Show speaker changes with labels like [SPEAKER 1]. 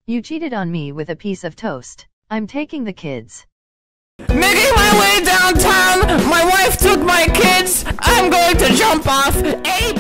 [SPEAKER 1] You cheated on me with a piece of toast. I'm taking the kids.
[SPEAKER 2] Making my way downtown, my wife took my kids. I'm going to jump off a